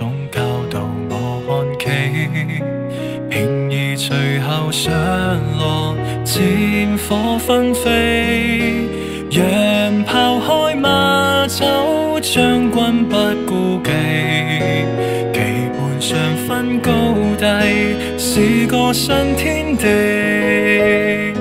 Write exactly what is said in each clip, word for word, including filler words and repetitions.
種教導我看企，平兒隨後上落，戰火紛飛，洋炮開馬走，將軍不顧忌，棋盤上分高低，是個新天地。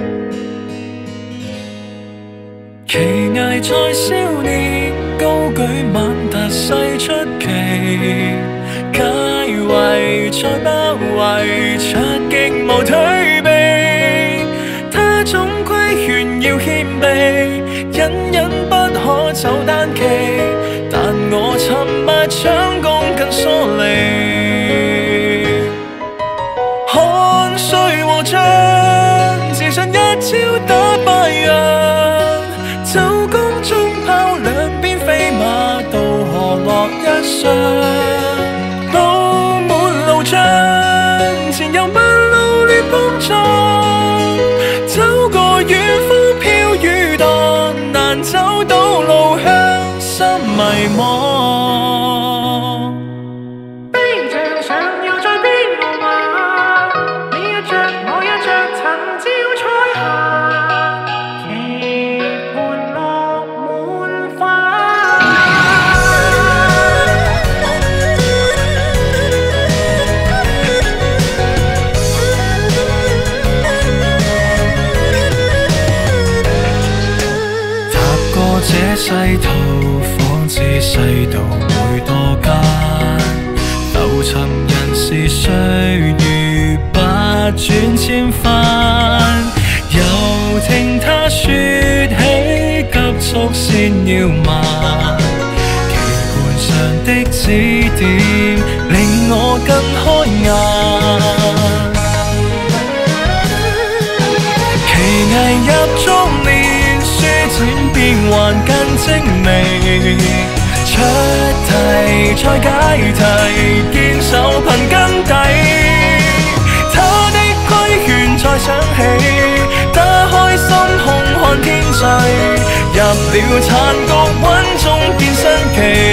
奇藝在少年，高舉猛突勢出奇，解圍再包圍，出擊無退避。他總規勸要謙卑，隱隱不可走單騎，但我沉默搶攻更疏離。看誰和將，自信一招打敗人。走宮中拋兩邊飛馬，渡河落一雙，布滿路障，前有萬路亂碰撞，走過遠方飄雨蕩，難找到路向，心迷茫。 冰像上要在邊路馬，你一着我一着，曾朝彩霞，棋盤落滿花。 踏過這世途，方知世道每多艱，浮沉人事歲月不轉千番。又聽他説起，急速先要慢，棋盤上的指點令我更開眼。棋藝入中年，書展變幻更精美，出題再解題，堅守憑根底。他的規勸再想起，打開心胸看天際，入了殘局穩中見新奇。